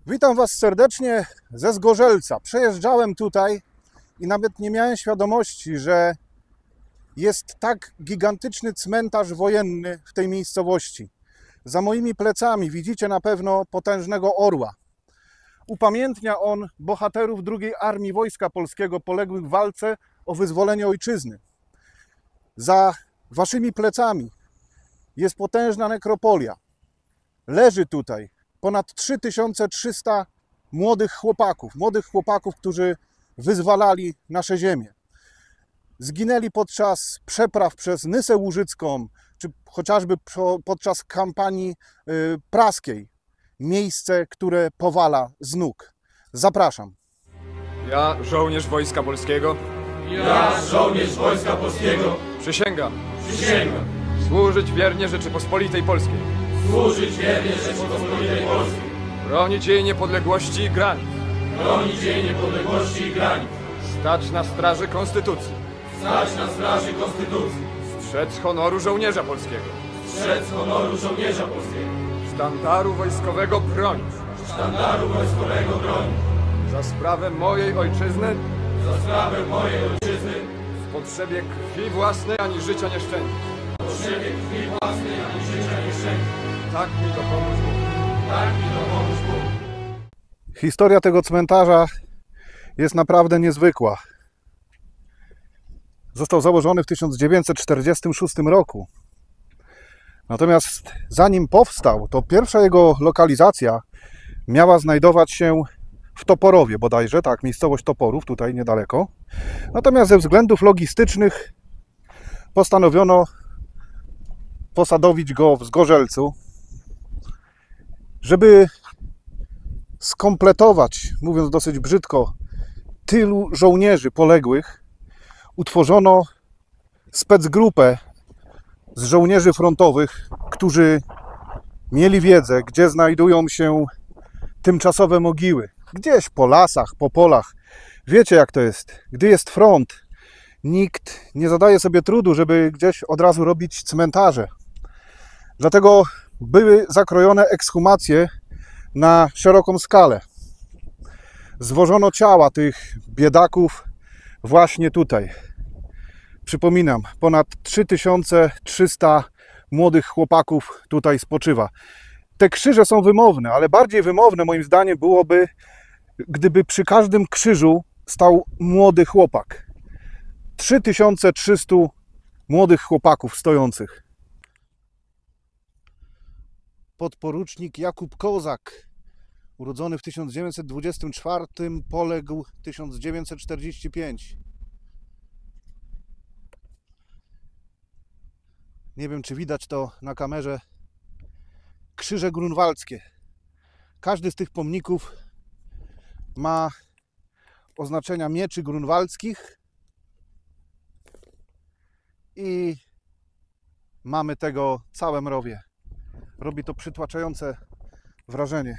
Witam Was serdecznie ze Zgorzelca. Przejeżdżałem tutaj i nawet nie miałem świadomości, że jest tak gigantyczny cmentarz wojenny w tej miejscowości. Za moimi plecami widzicie na pewno potężnego orła. Upamiętnia on bohaterów II Armii Wojska Polskiego poległych w walce o wyzwolenie ojczyzny. Za Waszymi plecami jest potężna nekropolia. Leży tutaj ponad 3300 młodych chłopaków, którzy wyzwalali nasze ziemię. Zginęli podczas przepraw przez Nysę Łużycką, czy chociażby podczas kampanii praskiej. Miejsce, które powala z nóg. Zapraszam. Ja, żołnierz Wojska Polskiego. Ja, żołnierz Wojska Polskiego. Przysięgam. Przysięgam. Służyć wiernie Rzeczypospolitej Polskiej. Służyć wiernie Rzeczypospolitej Polskiej. Bronić jej niepodległości i granic. Bronić jej niepodległości i granic. Stać na straży Konstytucji. Stać na straży Konstytucji. Strzec honoru żołnierza polskiego. Strzec honoru żołnierza polskiego. Sztandaru wojskowego bronić. Sztandaru wojskowego bronić. Za sprawę mojej ojczyzny. Za sprawę mojej ojczyzny. W potrzebie krwi własnej ani życia nie szczędzić. W potrzebie krwi własnej ani życia nie szczędzić. Tak mi dopomóż Bóg. Tak mi dopomóż Bóg. Historia tego cmentarza jest naprawdę niezwykła. Został założony w 1946 roku. Natomiast zanim powstał, to pierwsza jego lokalizacja miała znajdować się w Toporowie bodajże, tak, miejscowość Toporów, tutaj niedaleko. Natomiast ze względów logistycznych postanowiono posadowić go w Zgorzelcu, żeby skompletować, mówiąc dosyć brzydko, tylu żołnierzy poległych. Utworzono specgrupę z żołnierzy frontowych, którzy mieli wiedzę, gdzie znajdują się tymczasowe mogiły. Gdzieś po lasach, po polach. Wiecie, jak to jest. Gdy jest front, nikt nie zadaje sobie trudu, żeby gdzieś od razu robić cmentarze. Dlatego były zakrojone ekshumacje na szeroką skalę. Zwożono ciała tych biedaków właśnie tutaj. Przypominam, ponad 3300 młodych chłopaków tutaj spoczywa. Te krzyże są wymowne, ale bardziej wymowne moim zdaniem byłoby, gdyby przy każdym krzyżu stał młody chłopak. 3300 młodych chłopaków stojących. Podporucznik Jakub Kozak, urodzony w 1924, poległ w 1945. Nie wiem, czy widać to na kamerze. Krzyże grunwaldzkie. Każdy z tych pomników ma oznaczenia mieczy grunwaldzkich i mamy tego całe mrowie. Robi to przytłaczające wrażenie.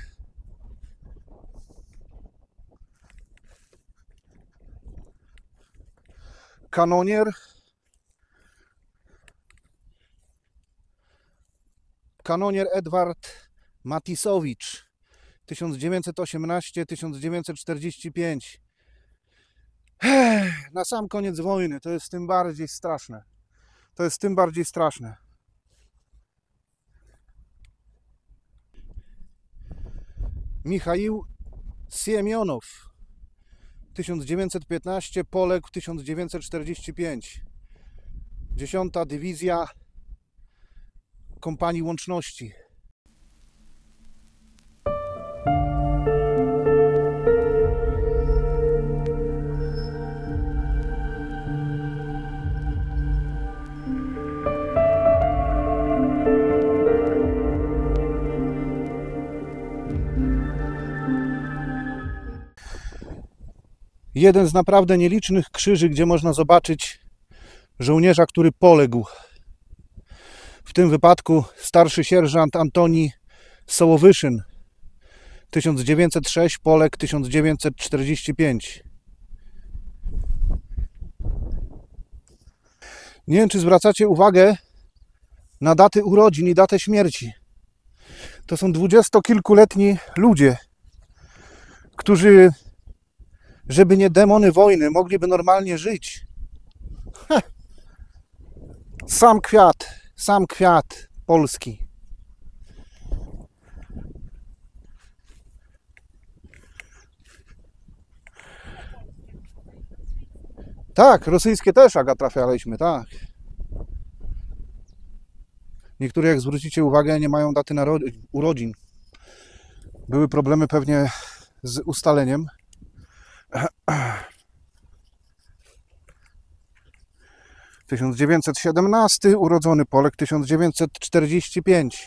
Kanonier Edward Matisowicz, 1918-1945. Na sam koniec wojny. To jest tym bardziej straszne. To jest tym bardziej straszne. Michaił Siemionow, 1915, poległ w 1945. 10. Dywizja Kompanii Łączności. Jeden z naprawdę nielicznych krzyży, gdzie można zobaczyć żołnierza, który poległ. W tym wypadku starszy sierżant Antoni Sołowyszyn, 1906, poległ 1945. Nie wiem, czy zwracacie uwagę na daty urodzin i datę śmierci. To są dwudziestokilkuletni ludzie. którzy, żeby nie demony wojny, mogliby normalnie żyć. Sam kwiat Polski. Tak, rosyjskie też, Aga, trafialiśmy, tak. Niektóre, jak zwrócicie uwagę, nie mają daty urodzin. Były problemy pewnie z ustaleniem. W 1917 urodzony Polek, 1945.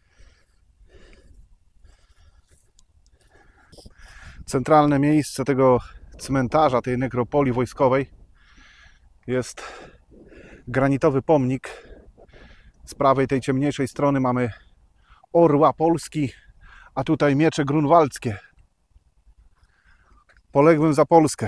Centralne miejsce tego cmentarza, tej nekropolii wojskowej jest granitowy pomnik. Z prawej, tej ciemniejszej strony mamy orła Polski, a tutaj miecze grunwaldzkie. Poległym za Polskę.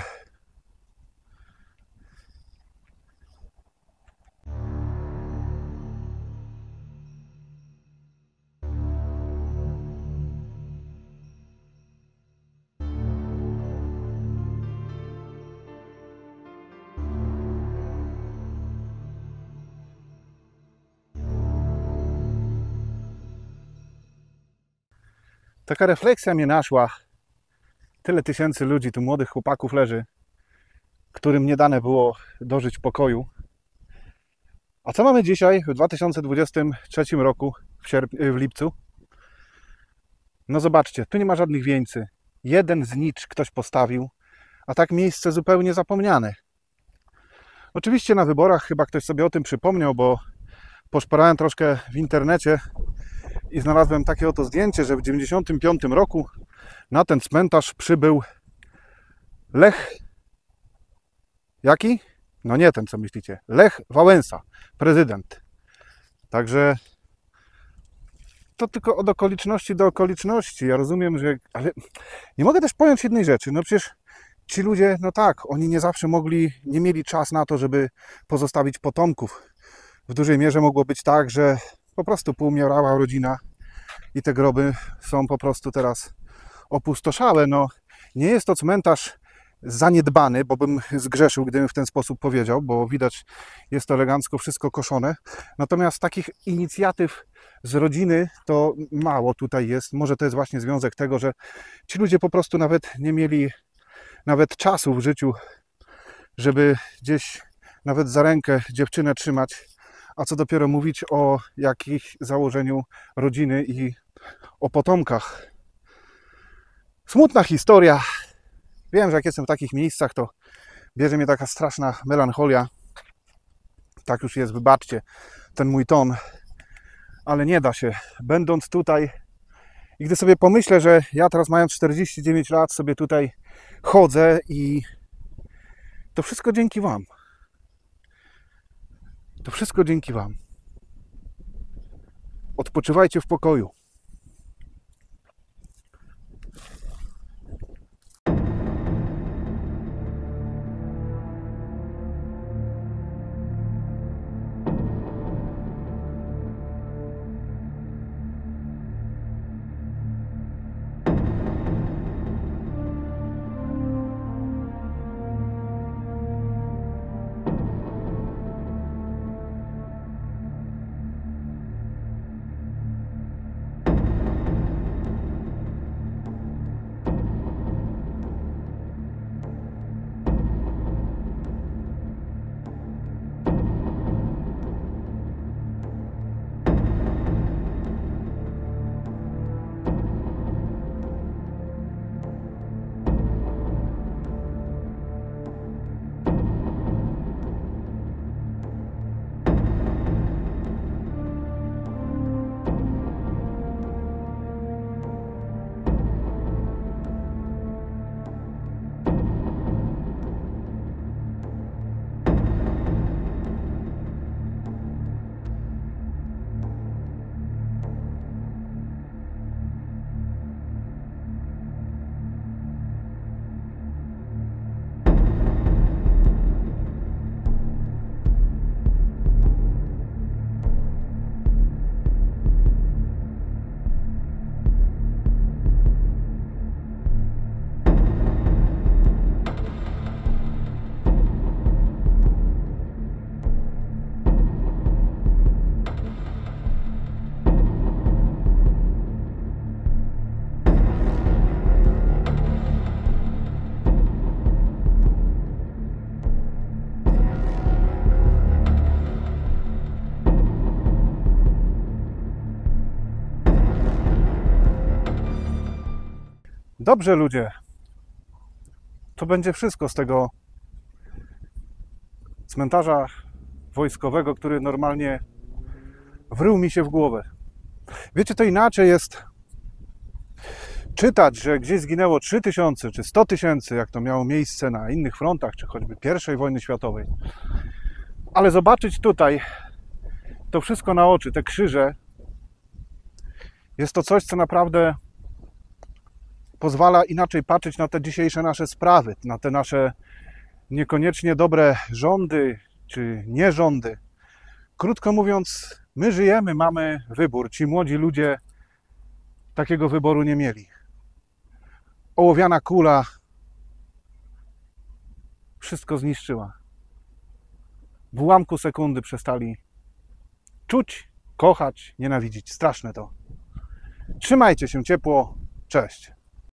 Taka refleksja mnie naszła. Tyle tysięcy ludzi, tu młodych chłopaków leży, którym nie dane było dożyć pokoju. A co mamy dzisiaj, w 2023 roku, w lipcu? No zobaczcie, tu nie ma żadnych wieńcy. Jeden znicz ktoś postawił, a tak miejsce zupełnie zapomniane. Oczywiście na wyborach chyba ktoś sobie o tym przypomniał, bo poszperałem troszkę w internecie i znalazłem takie oto zdjęcie, że w 1995 roku na ten cmentarz przybył Lech... Jaki? No nie ten, co myślicie. Lech Wałęsa, prezydent. Także to tylko od okoliczności do okoliczności. Ja rozumiem, że... Ale nie mogę też pojąć jednej rzeczy. No przecież ci ludzie, no tak, oni nie zawsze nie mieli czas na to, żeby pozostawić potomków. W dużej mierze mogło być tak, że po prostu poumierała rodzina i te groby są po prostu teraz opustoszałe. No, nie jest to cmentarz zaniedbany, bo bym zgrzeszył, gdybym w ten sposób powiedział, bo widać, jest to elegancko wszystko koszone. Natomiast takich inicjatyw z rodziny to mało tutaj jest. Może to jest właśnie związek tego, że ci ludzie po prostu nawet nie mieli czasu w życiu, żeby gdzieś nawet za rękę dziewczynę trzymać, a co dopiero mówić o jakimś założeniu rodziny i o potomkach. Smutna historia. Wiem, że jak jestem w takich miejscach, to bierze mnie taka straszna melancholia. Tak już jest, wybaczcie ten mój ton, ale nie da się. Będąc tutaj i gdy sobie pomyślę, że ja teraz mając 49 lat sobie tutaj chodzę i to wszystko dzięki Wam. To wszystko dzięki Wam. Odpoczywajcie w pokoju. Dobrze, ludzie. To będzie wszystko z tego cmentarza wojskowego, który normalnie wrył mi się w głowę. Wiecie, to inaczej jest czytać, że gdzieś zginęło 3000 czy 100 000, jak to miało miejsce na innych frontach, czy choćby I wojny światowej. Ale zobaczyć tutaj to wszystko na oczy, te krzyże, jest to coś, co naprawdę pozwala inaczej patrzeć na te dzisiejsze nasze sprawy, na te nasze niekoniecznie dobre rządy czy nierządy. Krótko mówiąc, my żyjemy, mamy wybór. Ci młodzi ludzie takiego wyboru nie mieli. Ołowiana kula wszystko zniszczyła. W ułamku sekundy przestali czuć, kochać, nienawidzić. Straszne to. Trzymajcie się ciepło. Cześć.